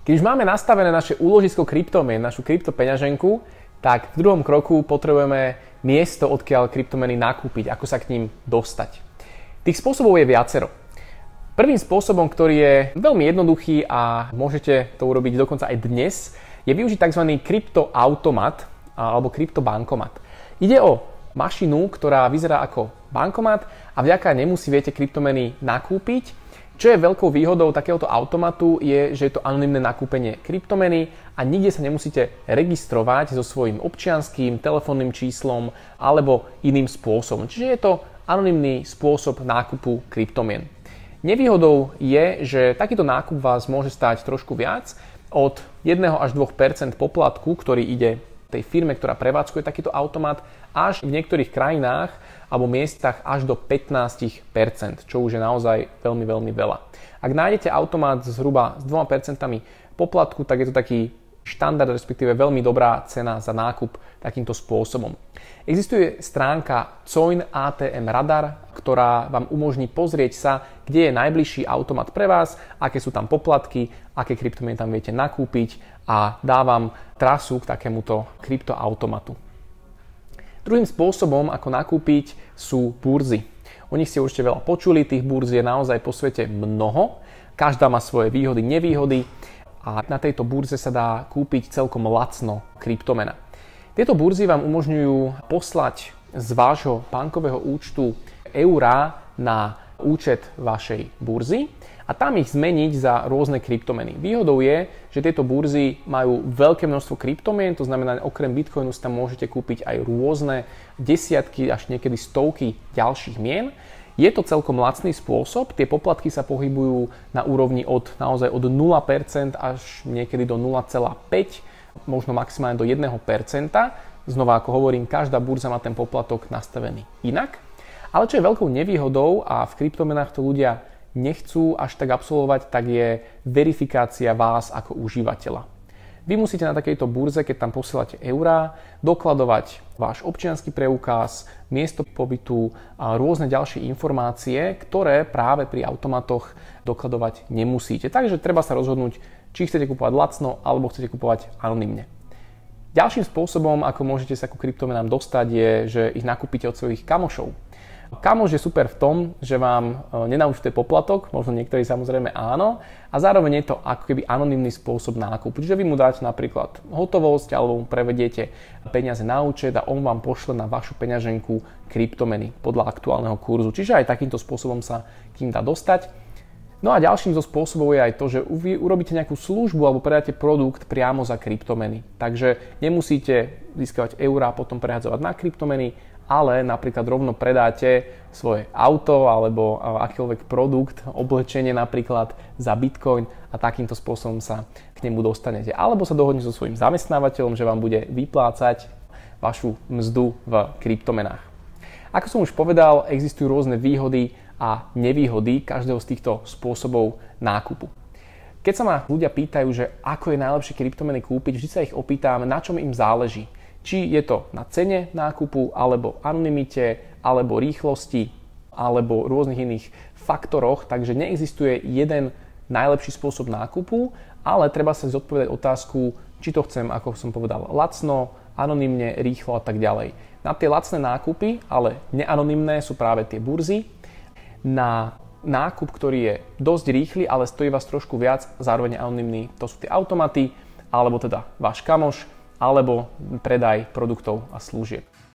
Keď už máme nastavené naše úložisko kryptomien, našu kryptopeňaženku, tak v druhom kroku potrebujeme miesto, odkiaľ kryptomeny nakúpiť, ako sa k ním dostať. Tých spôsobov je viacero. Prvým spôsobom, ktorý je veľmi jednoduchý a môžete to urobiť dokonca aj dnes, je využiť tzv. Kryptoautomat alebo kryptobankomat. Ide o mašinu, ktorá vyzerá ako bankomat a vďaka nemu si viete kryptomeny nakúpiť. Čo je veľkou výhodou takéhoto automatu je, že je to anonymné nakúpenie kryptomeny a nikde sa nemusíte registrovať so svojím občianskym, telefónnym číslom alebo iným spôsobom. Čiže je to anonymný spôsob nákupu kryptomien. Nevýhodou je, že takýto nákup vás môže stáť trošku viac, od 1 až 2% poplatku, ktorý ide tej firme, ktorá prevádzkuje takýto automat, až v niektorých krajinách alebo miestach až do 15%, čo už je naozaj veľmi, veľmi veľa. Ak nájdete automat zhruba s 2% poplatku, tak je to taký štandard, respektíve veľmi dobrá cena za nákup takýmto spôsobom. Existuje stránka Coin ATM Radar, ktorá vám umožní pozrieť sa, kde je najbližší automat pre vás, aké sú tam poplatky, aké kryptomeny tam viete nakúpiť a dá vám trasu k takémuto kryptoautomatu. Druhým spôsobom, ako nakúpiť, sú burzy. O nich ste určite veľa počuli, tých burz je naozaj po svete mnoho, každá má svoje výhody, nevýhody a na tejto burze sa dá kúpiť celkom lacno kryptomena. Tieto burzy vám umožňujú poslať z vášho bankového účtu eurá na účet vašej burzy a tam ich zmeniť za rôzne kryptomeny. Výhodou je, že tieto burzy majú veľké množstvo kryptomien, to znamená, okrem Bitcoinu si tam môžete kúpiť aj rôzne desiatky až niekedy stovky ďalších mien. Je to celkom lacný spôsob, tie poplatky sa pohybujú na úrovni naozaj od 0% až niekedy do 0,5%, možno maximálne do 1%. Znova, ako hovorím, každá burza má ten poplatok nastavený inak. Ale čo je veľkou nevýhodou a v kryptomenách to ľudia nechcú až tak absolvovať, tak je verifikácia vás ako užívateľa. Vy musíte na takejto burze, keď tam posielate eurá, dokladovať váš občiansky preukaz, miesto pobytu a rôzne ďalšie informácie, ktoré práve pri automatoch dokladovať nemusíte. Takže treba sa rozhodnúť, či chcete kupovať lacno alebo chcete kupovať anonymne. Ďalším spôsobom, ako môžete sa ku kryptomenám dostať, je, že ich nakúpite od svojich kamošov. Kamoš je super v tom, že vám nenaučtuje poplatok, možno niektorí samozrejme áno, a zároveň je to ako keby anonymný spôsob nákupu. Čiže vy mu dáte napríklad hotovosť alebo mu prevediete peniaze na účet a on vám pošle na vašu peňaženku kryptomeny podľa aktuálneho kurzu. Čiže aj takýmto spôsobom sa k ním dá dostať. No a ďalším zo spôsobov je aj to, že vy urobíte nejakú službu alebo predáte produkt priamo za kryptomeny. Takže nemusíte získavať eurá a potom prehadzovať na kryptomeny, ale napríklad rovno predáte svoje auto alebo akýkoľvek produkt, oblečenie napríklad za Bitcoin a takýmto spôsobom sa k nemu dostanete. Alebo sa dohodnete so svojím zamestnávateľom, že vám bude vyplácať vašu mzdu v kryptomenách. Ako som už povedal, existujú rôzne výhody a nevýhody každého z týchto spôsobov nákupu. Keď sa ma ľudia pýtajú, že ako je najlepšie kryptomeny kúpiť, vždy sa ich opýtam, na čom im záleží. Či je to na cene nákupu, alebo anonymite, alebo rýchlosti, alebo rôznych iných faktoroch, takže neexistuje jeden najlepší spôsob nákupu, ale treba sa zodpovedať otázku, či to chcem, ako som povedal, lacno, anonymne, rýchlo a tak ďalej. Na tie lacné nákupy, ale neanonymné, sú práve tie burzy. Na nákup, ktorý je dosť rýchly, ale stojí vás trošku viac, zároveň anonymný, to sú tie automaty, alebo teda váš kamoš, alebo predaj produktov a služieb.